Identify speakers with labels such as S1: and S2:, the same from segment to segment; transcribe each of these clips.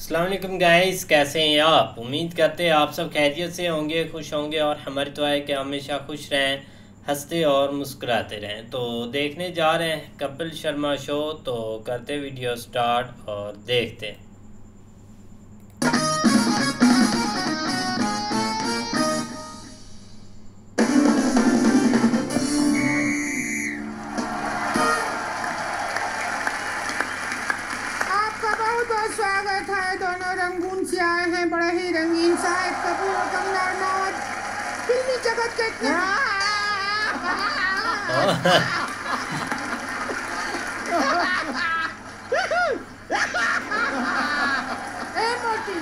S1: अस्सलाम वालेकुम गाइस, कैसे हैं आप। उम्मीद करते हैं आप सब खैरियत से होंगे, खुश होंगे और हमारी दुआ है कि हमेशा खुश रहें, हंसते और मुस्कुराते रहें। तो देखने जा रहे हैं कपिल शर्मा शो। तो करते वीडियो स्टार्ट और देखते हैं।
S2: आपका बहुत बहुत स्वागत है। दोनों रंगून से आए हैं, बड़े ही रंगीन शाहिद कपूर और कंगना रनौत फिल्मी जगत के ए मोटी,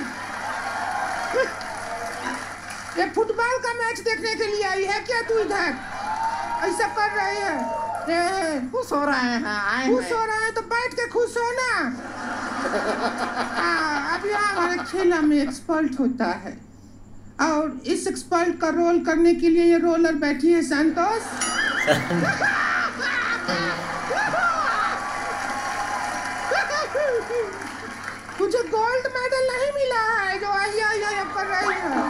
S2: ये फुटबॉल का मैच देखने के लिए आई है क्या तू इधर? ऐसा कर रही है।
S3: खुश हो रहे हैं आए
S2: खुश हो रहा है तो बैठ के खुश हो ना। अब यहाँ हमारे खेला में एक्सपर्ट होता है और इस एक्सपर्ट का रोल करने के लिए ये रोलर बैठी है संतोष। मुझे गोल्ड मेडल नहीं मिला है जो आहिया कर रही है।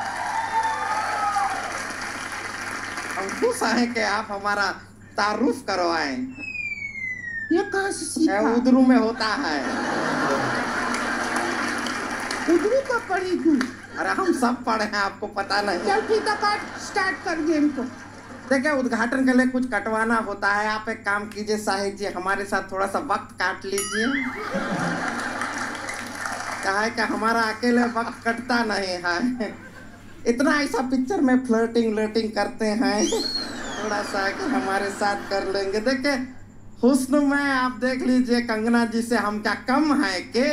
S3: हम खुश हैं कि आप हमारा तारुफ करवाएं।
S2: ये कहाँ से सीखा?
S3: उधरू में होता है।
S2: उधरू का पढ़ी तू?
S3: अरे हम सब पढ़े हैं, आपको पता नहीं।
S2: चल फीता काट, स्टार्ट कर गेम को।
S3: देखिए, उद्घाटन के लिए कुछ कटवाना होता है। आप एक काम कीजिए साहिद जी, हमारे साथ थोड़ा सा वक्त काट लीजिए। क्या है कि हमारा अकेले वक्त कटता नहीं है। इतना ऐसा पिक्चर में फ्लर्टिंग करते हैं, थोड़ा सा कि हमारे साथ कर लेंगे। देखिए, हुस्न में आप देख लीजिए कंगना जी से हम क्या कम है के?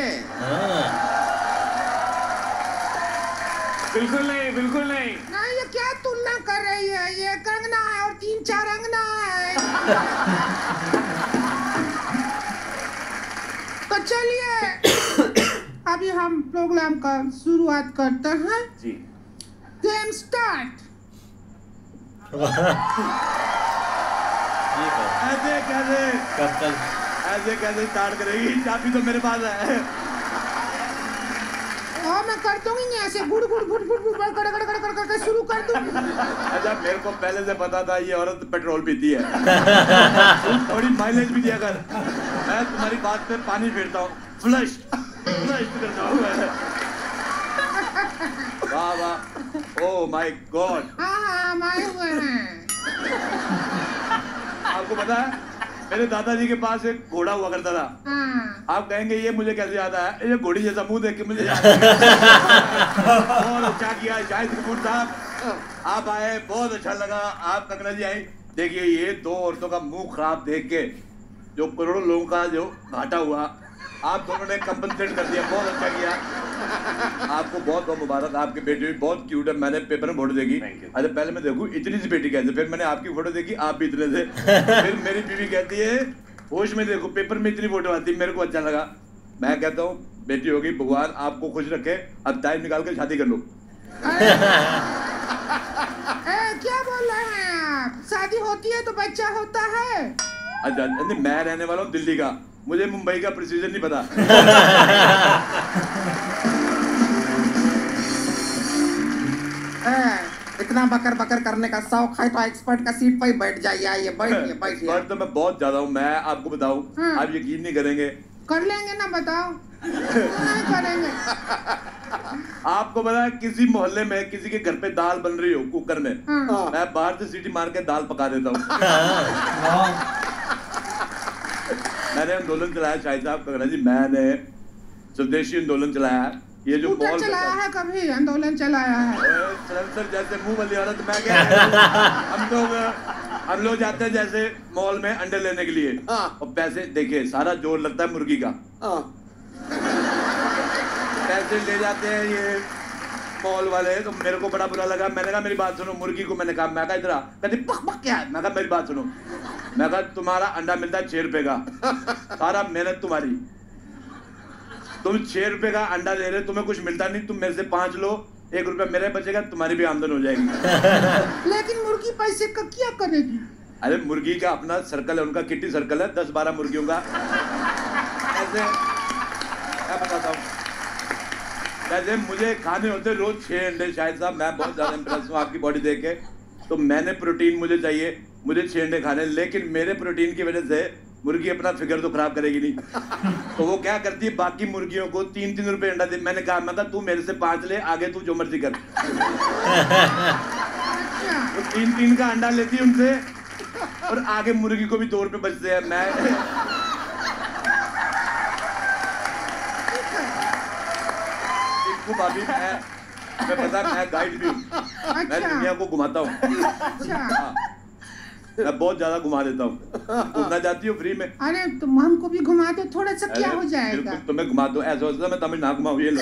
S4: बिल्कुल नहीं, बिल्कुल नहीं।
S2: नहीं, ये क्या तुलना कर रही है? ये कंगना है और 3-4 अंगना है। तो चलिए अभी हम प्रोग्राम का शुरुआत करते हैं।
S4: जी।
S2: Game start.
S4: ऐसे कैसे
S1: कपिल
S4: ऐसे कैसे स्टार्ट करेगी? चाबी तो मेरे पास है।
S2: और मैं कर दूंगी नहीं, ऐसे गुड़ कर शुरू कर दूंगी।
S4: अच्छा, मेरे को पहले से पता था ये औरत पेट्रोल पीती है। थोड़ी माइलेज भी दिया कर। मैं तुम्हारी बात पे पानी फेरता हूँ, फ्लश करता हूँ। वाह वाह, ओह माय गॉड।
S2: हाँ हम आए हुए हैं।
S4: आपको पता है मेरे दादाजी के पास एक घोड़ा हुआ करता था।
S2: हाँ।
S4: आप कहेंगे ये मुझे कैसे याद आया? ये घोड़ी जैसा मुंह देख के मुझे याद आया। बहुत अच्छा किया शाहिद कपूर साहब, आप आए, बहुत अच्छा लगा। आप कंगना जी आई। देखिए, ये दो औरतों का मुंह खराब देख के जो करोड़ों लोगों का जो घाटा हुआ, आप दोनों ने कंपनसेट कर दिया। बहुत अच्छा किया, आपको बहुत बहुत मुबारक। आपकी बेटी भी बहुत क्यूट है। मैंने पेपर में फोटो देखी। अच्छा, पहले मैं देखूं इतनी सी बेटी कैसे, फिर मैंने आपकी फोटो देखी, आप भी इतने से। फिर मेरी बीवी कहती है होश में देखो, पेपर में इतनी फोटो आती है। मेरे को अच्छा लगा। मैं कहता हूँ बेटी होगी, भगवान आपको खुश रखे। अब टाइम निकाल के शादी कर लो।
S2: क्या बोल रहे हैं आप? शादी होती है तो बच्चा होता है।
S4: अच्छा, नहीं, मैं रहने वाला हूँ दिल्ली का, मुझे मुंबई का प्रोसीजर नहीं पता।
S3: इतना बकर करने का शौक है तो एक्सपर्ट का सीट पर ही बैठ जाइए। आइए बैठिए
S4: एक्सपर्ट तो मैं बहुत ज्यादा हूँ। मैं आपको बताऊँ, आप यकीन नहीं करेंगे।
S2: कर लेंगे ना, बताओ। नहीं करेंगे।
S4: आपको पता है किसी मोहल्ले में किसी के घर पे दाल बन रही हो कुकर में, मैं बाहर से सीटी मार के दाल पका देता हूँ। मैंने आंदोलन चलाया शाहिद साहब, कंगना जी, मैंने स्वदेशी आंदोलन चलाया है। ये जो बॉल
S2: चलाया है, कभी आंदोलन चलाया है?
S4: सर जैसे मुंह वाली औरत, मैं क्या हम लोग जाते हैं जैसे मॉल में अंडे लेने के लिए, और पैसे देखिए सारा जोर लगता है मुर्गी का। पैसे ले जाते हैं ये मॉल वाले, तो मेरे को बड़ा बुरा लगा। मैंने कहा मेरी बात सुनो, मुर्गी को मैंने कहा, मैं कहा इधर आ, कहती पक पक क्या है? मैं कहा मेरी बात सुनो, मैं कहा तुम्हारा अंडा मिलता है 6 रुपए का, सारा मेहनत तुम्हारी, तुम 6 रुपए का अंडा दे रहे, तुम्हें कुछ मिलता नहीं, तुम मेरे से 5 लो, 1 रुपया मेरे बचेगा, तुम्हारी भी आमदन हो जाएगी।
S2: लेकिन मुर्गी पैसे का क्या करेगी?
S4: अरे मुर्गी का अपना सर्कल है, उनका किट्टी सर्कल है, 10-12 मुर्गियों का। ऐसे क्या बताता हूँ। वैसे मुझे खाने होते रोज 6 अंडे शायद साहब, मैं बहुत ज्यादा इम्प्रेस हूँ आपकी बॉडी देख के। तो मैंने प्रोटीन मुझे चाहिए, मुझे 6 अंडे खाने, लेकिन मेरे प्रोटीन की वजह से मुर्गी अपना फिगर तो खराब करेगी नहीं। तो वो क्या करती है, बाकी मुर्गियों को 3-3 रुपए अंडा दे। मैंने कहा मैं तू मेरे से 5 ले, आगे तू जो मर्जी कर। तो 3-3 का अंडा लेती है उनसे, और आगे मुर्गी को भी 2 रुपए बचते हैं। मैं भाभी मैं पता मैं गाइड भी हूँ, मैं दुनिया को घुमाता हूँ। मैं बहुत ज्यादा घुमा देता हूँ। घूमना चाहती हूँ फ्री में?
S2: अरे तुम हमको भी घुमा दो थोड़ा सा, क्या हो जाएगा?
S4: तो मैं घुमा दो, ऐसा होता मैं तमिल ना घुमाऊँ ये लोग।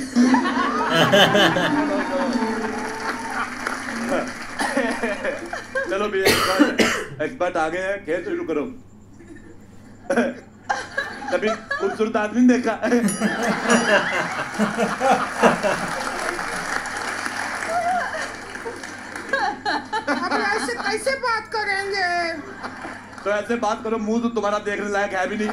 S4: चलो भी एक्सपर्ट आ गए हैं, खेल शुरू करो। कभी खूबसूरत आदमी नहीं देखा?
S2: अब ऐसे कैसे बात करेंगे?
S4: तो ऐसे बात करो, मुंह तो तुम्हारा देखने लायक है भी नहीं।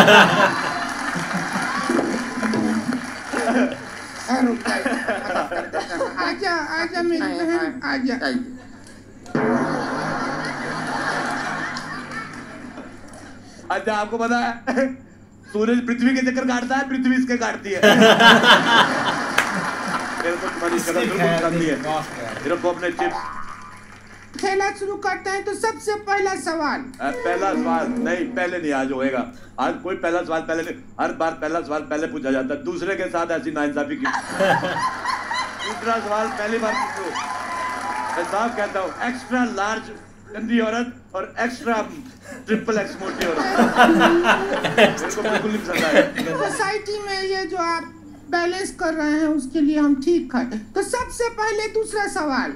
S2: आजा आजा मेरी बहन, आजा।
S4: अच्छा आपको पता है सूरज पृथ्वी के चक्कर काटता है, पृथ्वी इसके काटती है। मेरे को तुम्हारी शक्ल बिल्कुल पसंद नहीं है। सिर्फ अपने चिप्स।
S2: खेला शुरू करते हैं, तो सबसे पहला सवाल।
S4: पहला सवाल नहीं, पहले नहीं, आज होएगा। आज कोई पहला सवाल पहले नहीं, हर बार पहला सवाल पहले पूछा जाता है। दूसरे के साथ ऐसी नाइंसाफी की। दूसरा सवाल पहली बार पूछो। मैं साफ कहता हूँ, एक्स्ट्रा लार्ज गंदी औरत और एक्स्ट्रा ट्रिपल एक्स मोटी औरत मेरे को बिल्कुल नहीं पसंद आया।
S2: सोसाइटी में ये जो आप बैलेंस कर रहे हैं उसके लिए हम ठीक है। तो सबसे पहले दूसरा सवाल,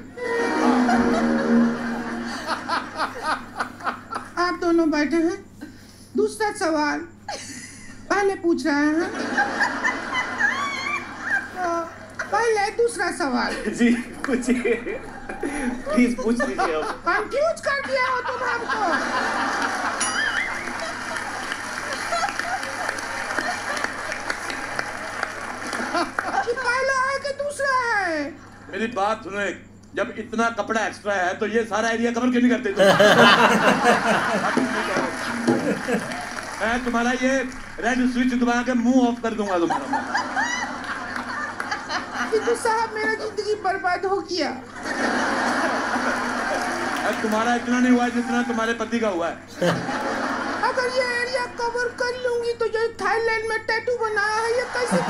S2: आप दोनों बैठे हैं, दूसरा सवाल पहले पूछ रहे हैं। तो पहले दूसरा सवाल
S4: जी पूछिए, प्लीज पूछ लीजिए। अब
S2: कंफ्यूज कर दिया हो तुम हमको। पहला है कि दूसरा है?
S4: मेरी बात सुनो, जब इतना कपड़ा एक्स्ट्रा है तो ये सारा एरिया कवर क्यों नहीं करते तुम? मैं तुम्हारा ये रेड स्विच दबा के मुंह ऑफ कर दूंगा तुम्हारा।
S2: तो साहब मेरा जिंदगी बर्बाद हो गया।
S4: तुम्हारा इतना नहीं हुआ जितना तुम्हारे पति का हुआ है।
S2: अगर ये एरिया कवर कर लूंगी तो जो थाईलैंड में टैटू बनाया है ये कैसे?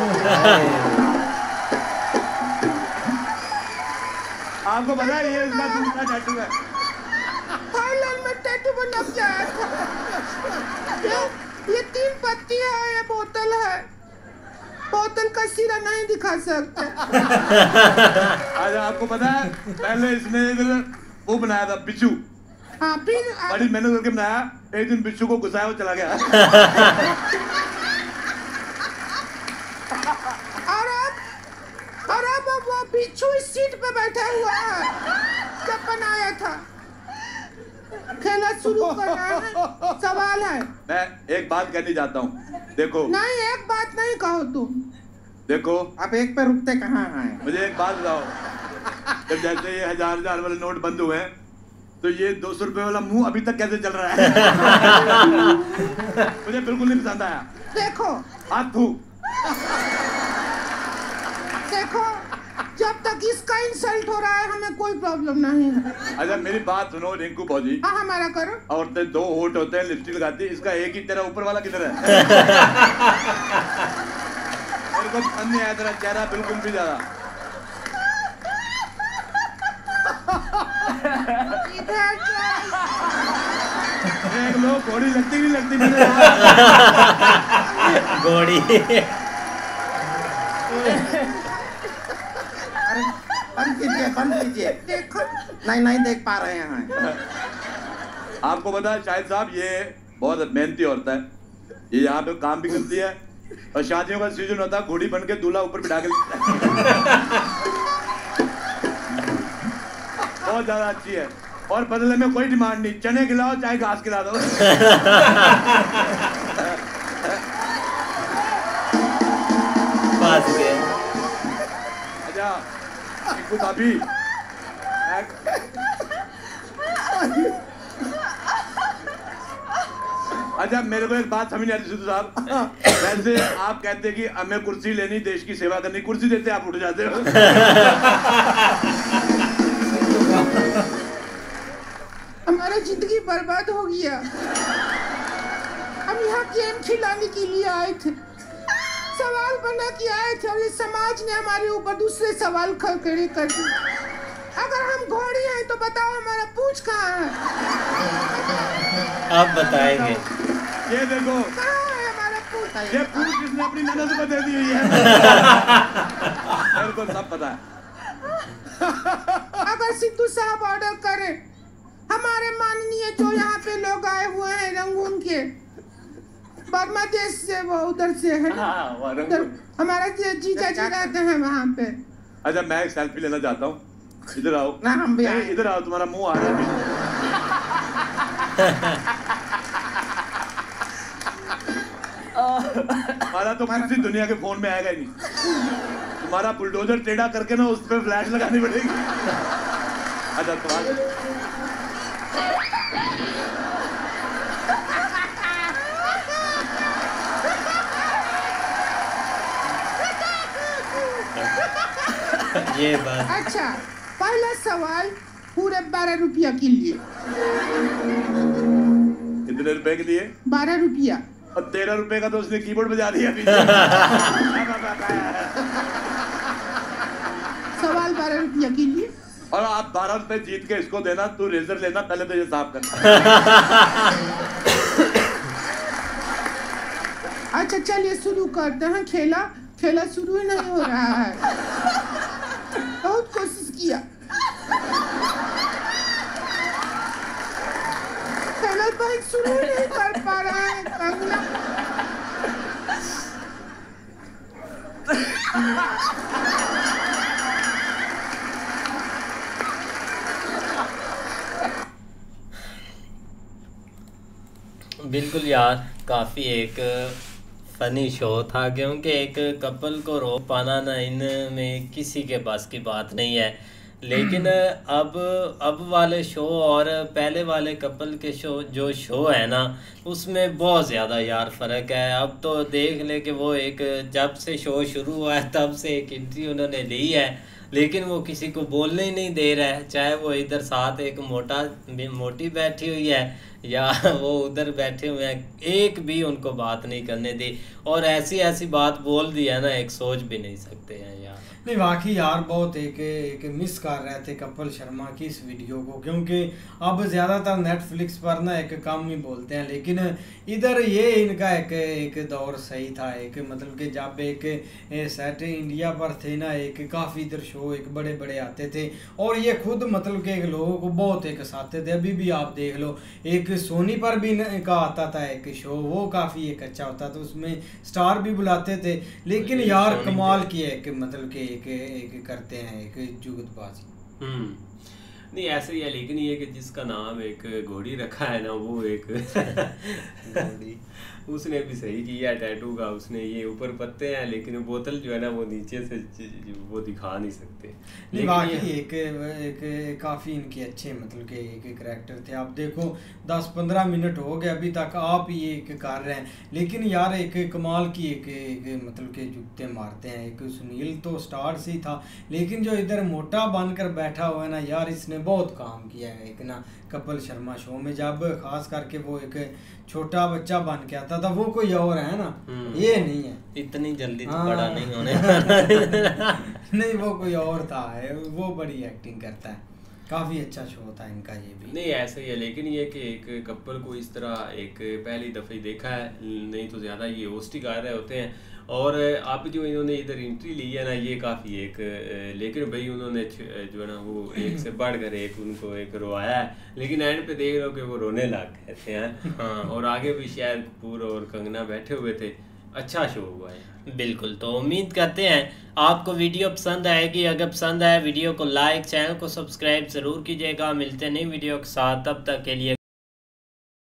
S4: आपको पता है ये इसका दूसरा टैटू है।
S2: थाईलैंड में टैटू बना के आया था। ये 3 पत्ती है, ये बोतल है। बोतल का सिरा नहीं दिखा सकते।
S4: आज आपको पता है पहले इसने वो बनाया था बिच्छू।
S2: हाँ फिर
S4: बड़ी मेहनत करके बनाया, एक दिन बिच्छू को घुसाया वो चला गया। और अब
S2: वो बिच्छू इस सीट पे बैठा हुआ है जब बनाया था। खेला शुरू करना है, सवाल है।
S4: मैं एक बात कहनी चाहता हूँ, देखो।
S2: नहीं एक बात नहीं कहो तुम।
S4: देखो
S3: आप एक पे रुकते कहाँ हैं?
S4: मुझे एक बात बताओ, जब जैसे ये 1000 वाले नोट बंद हुए हैं तो ये 200 रुपए वाला मुंह अभी तक कैसे चल रहा है? मुझे बिल्कुल नहीं पसंद आया।
S2: देखो
S4: हाथ थू।
S2: देखो जब तक इसका इंसल्ट हो रहा है हमें कोई प्रॉब्लम नहीं है।
S4: अच्छा मेरी बात सुनो रिंकू भौजी।
S2: हाँ हमारा करो।
S4: औरतें 2 होठ होते हैं, लिपस्टिक लगाती है, इसका एक ही तेरा ऊपर वाला किधर है? मेरे को पसंद नहीं आया तेरा चेहरा बिल्कुल भी ज्यादा। देख लो घोड़ी लगती नहीं लगती मुझे।
S1: घोड़ी।
S3: बंद कीजिए।
S2: देखो
S3: नहीं देख पा रहे हैं।
S4: आपको पता है शाहिद साहब ये बहुत मेहनती औरत है, ये यहाँ पे काम भी करती है और शादियों का सीजन होता है घोड़ी बन के दूल्हा ऊपर बिठा के बहुत ज्यादा अच्छी है और बदले में कोई डिमांड नहीं, चने खिलाओ चाहे घास खिला दो। बेटा कुछ अभी अच्छा मेरे को एक बात समझ नहीं आती सिद्धू साहब, वैसे आप कहते कि हमें कुर्सी लेनी, देश की सेवा करनी, कुर्सी देते आप उठ जाते हो।
S2: हमारा जिंदगी बर्बाद हो गया। हम यहाँ गेम खिलाने के लिए आए थे, सवाल बना के आए थे और इस समाज ने हमारे ऊपर दूसरे सवाल खड़े कर दिए। अगर हम घोड़ी हैं तो बताओ हमारा पूंछ कहाँ है?
S1: आप बताएंगे।
S4: ये देखो
S2: कहाँ है हमारा पूंछ?
S4: ये पूंछ किसने अपनी ननद को दे दी हुई है। मेरे को सब पता है।
S2: अगर सिद्धू साहब ऑर्डर करें, हमारे माननीय जो यहाँ पे लोग आए हुए हैं रंगून के, बर्मा देश से, वो उधर से है ना, उधर हमारा जीजा जी रहते हैं वहाँ पे।
S4: अच्छा मैं एक सेल्फी लेना चाहता हूँ, इधर आओ
S3: ना हम भी आए।
S4: इधर आओ, तुम्हारा मुंह आ रहा है। हमारा तो किसी दुनिया के फोन में आएगा ही नहीं, तुम्हारा बुलडोजर टेढ़ा करके ना उस पर फ्लैश लगानी पड़ेगी। अच्छा तुम्हारा
S1: ये बात।
S2: अच्छा पहला सवाल पूरे 12 रुपया के लिए।
S4: कितने रुपए के लिए?
S2: 12 रुपया।
S4: और 13 रुपए का तो उसने कीबोर्ड बजा दिया।
S2: सवाल 12 रुपया के लिए।
S4: और आप 12 रुपए जीत के इसको देना, तू रेजर लेना, पहले तो ये साफ करना।
S2: अच्छा चलिए शुरू करते हैं। खेला शुरू ही नहीं हो रहा है, बहुत कोशिश किया, खेला भाई शुरू ही नहीं कर पा रहा है कंगना।
S1: बिल्कुल यार, काफ़ी एक फ़नी शो था, क्योंकि एक कपल को रोक पाना ना इनमें किसी के पास की बात नहीं है। लेकिन अब वाले शो और पहले वाले कपल के जो शो है ना, उसमें बहुत ज़्यादा यार फ़र्क है। अब तो देख ले कि वो एक जब से शो शुरू हुआ है तब से एक एंट्री उन्होंने ली है, लेकिन वो किसी को बोलने ही नहीं दे रहा है। चाहे वो इधर साथ एक मोटी बैठी हुई है या वो उधर बैठे हुए हैं, एक भी उनको बात नहीं करने दी। और ऐसी बात बोल दी है ना, एक सोच भी नहीं सकते हैं यार।
S5: नहीं वाकई यार, बहुत एक मिस कर रहे थे कपिल शर्मा की इस वीडियो को, क्योंकि अब ज़्यादातर नेटफ्लिक्स पर ना एक कम ही बोलते हैं, लेकिन इधर ये इनका एक दौर सही था। एक मतलब कि जब एक सेट इंडिया पर थे ना, एक काफ़ी इधर शो एक बड़े बड़े आते थे और ये खुद मतलब कि एक लोगों को बहुत एक हंसाते थे। अभी भी आप देख लो, एक सोनी पर भी का आता था एक शो, वो काफ़ी एक अच्छा होता था, उसमें स्टार भी बुलाते थे। लेकिन यार कमाल की एक मतलब कि एक करते हैं एक जुगतबाजी।
S1: नहीं ऐसे ही है, लेकिन ये कि जिसका नाम एक घोड़ी रखा है ना, वो एक घोड़ी उसने भी सही किया टैटू का। उसने ये ऊपर पत्ते हैं, लेकिन बोतल जो है ना वो नीचे से वो दिखा नहीं सकते।
S5: लेकिन एक काफ़ी इनके अच्छे मतलब के एक करैक्टर थे। आप देखो 10-15 मिनट हो गए अभी तक आप ये एक कर रहे हैं, लेकिन यार एक कमाल की एक मतलब के जुगते मारते हैं। एक सुनील तो स्टार से ही था, लेकिन जो इधर मोटा बनकर बैठा हुआ है ना यार, इसने बहुत काम किया है एक ना कपिल शर्मा शो में। जब खास करके वो एक छोटा बच्चा बन के आता था, वो कोई और है ना, ये नहीं है
S1: इतनी जल्दी तो बड़ा नहीं होने
S5: नहीं वो कोई और था, वो बड़ी एक्टिंग करता है। काफ़ी अच्छा शो था इनका ये भी।
S1: नहीं ऐसे ही है, लेकिन ये कि एक कपल को इस तरह एक पहली दफ़े देखा है, नहीं तो ज़्यादा ये होस्टिंग आ रहे होते हैं। और आप जो इन्होंने इधर एंट्री ली है ना, ये काफ़ी एक, लेकिन भाई उन्होंने जो है ना वो एक से बढ़कर एक उनको एक रोवाया है, लेकिन एंड पे देख लो कि वो रोने लग गए थे हैं। हाँ, और आगे भी शायद कपूर और कंगना बैठे हुए थे। अच्छा शो हुआ है। बिल्कुल, तो उम्मीद करते हैं आपको वीडियो पसंद आएगी। अगर पसंद आए वीडियो को लाइक, चैनल को सब्सक्राइब ज़रूर कीजिएगा। मिलते हैं नई वीडियो के साथ, तब तक के लिए